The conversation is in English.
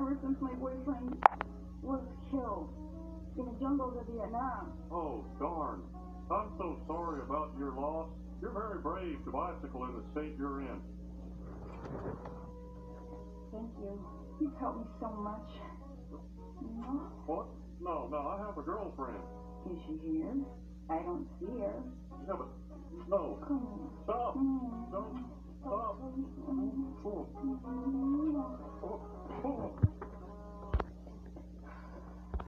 ever since my boyfriend was killed in the jungles of Vietnam. Oh, darn. I'm so sorry about your loss. You're very brave to bicycle in the state you're in. Thank you. You've helped me so much. No? What? No, I have a girlfriend. Is she here? I don't see her. Yeah, but no. Come on. Stop. Mm. Don't. Stop. Mm. Oh. Oh.